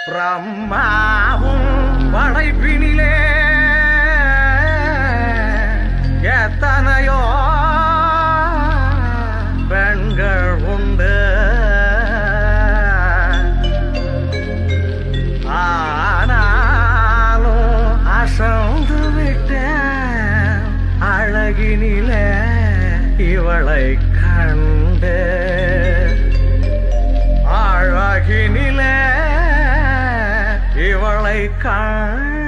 பிரம்மாவும் படைப்பினிலே எத்தனையோ பெண்கள் உண்டு. ஆனாலும் அசந்து விட்டேன் அழகினிலே இவளை கண்டு. அழகினிலே இவளை கண்டு